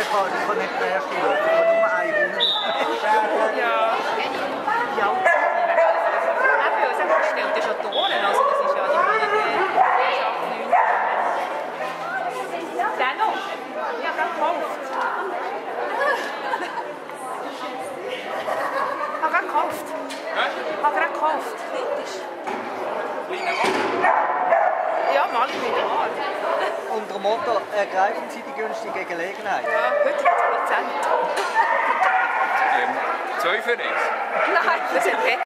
kann nicht der erste Schauen, ich kann nur eine Runde. Ja. Ja, eben, es stellt ja schon Tonen, also das ist ja die Qualität. Dennoch, ich habe gerade gekauft. Ich habe gerade gekauft. Ich habe gerade gekauft. Ja, mal wieder. Unter dem Motto, ergreifen Sie die günstige Gelegenheit. Ja, heute 20%. 2 für 1. Nein, das ist